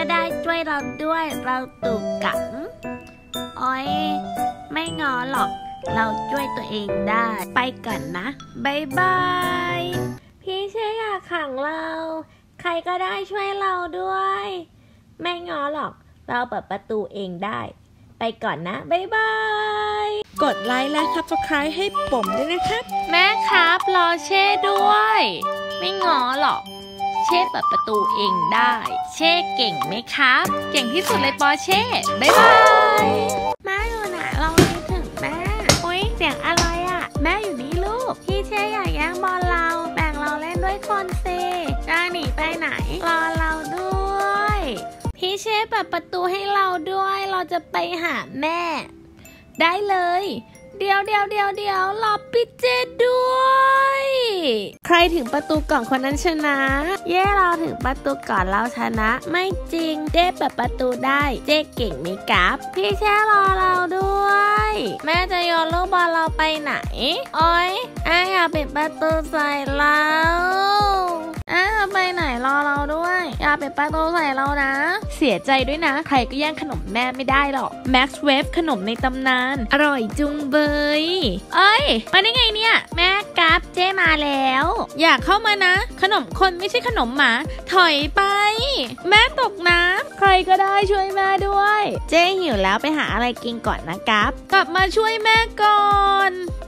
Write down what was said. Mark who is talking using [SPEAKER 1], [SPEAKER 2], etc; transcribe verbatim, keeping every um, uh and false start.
[SPEAKER 1] ก็ได้ช่วยเราด้วยเราตุกกังอ้อยไม่งอหรอกเราช่วยตัวเองได้ไปก่อนนะบายบายพี่เชอยากขังเราใครก็ได้ช่วยเราด้วยไม่งอหรอกเราเปิดประตูเองได้ไปก่อนนะบายบาย
[SPEAKER 2] กดไลค์และ ซับสไครบ์ ให้ผมด้วยนะครับ
[SPEAKER 1] แม่ครับรอเช่ด้วยไม่งอหรอกเช่เปิดประตูเองได้เช่เก่งไหมครับเก่งที่สุดเลยปอเช่บายบายแม่อยู่ไหนเราคิดถึงแม่อุ๊ยเสียงอะไรอ่ะแม่อยู่นี่ลูกพี่เช่อยากแย่งบอลเราแบ่งเราเล่นด้วยคนสิจะหนีไปไหนรอเราด้วยพี่เช่เปิดประตูให้เราด้วยเราจะไปหาแม่ได้เลยเดี๋ยวเดี๋ยวเดี๋ยวเดี๋ยวรอพี่เจด้วยใครถึงประตูก่อนคนนั้นชนะเย่เราถึงประตูก่อนเราชนะไม่จริงเจ๊เปิดประตูได้เจ๊เก่งไหมครับพี่แช่รอเราด้วยแม่จะโยนลูกบอลเราไปไหนโอ๊ยแม่อย่าปิดประตูใส่เราแม่จะไปไหนรอเราด้วยอย่าปิดประตูใส่เรานะเสียใจด้วยนะใครก็แย่งขนมแม่ไม่ได้หรอกแม็กซ์เวฟขนมในตำนานอร่อยจุงเบยเอ้ยมาได้ไงเนี่ยแม่กับเจ๊มาแล้วอยากเข้ามานะขนมคนไม่ใช่ขนมหมาถอยไปแม่ตกน้ำใครก็ได้ช่วยแม่ด้วยเจ๊หิวแล้วไปหาอะไรกินก่อนนะกับกลับมาช่วยแม่ก่อน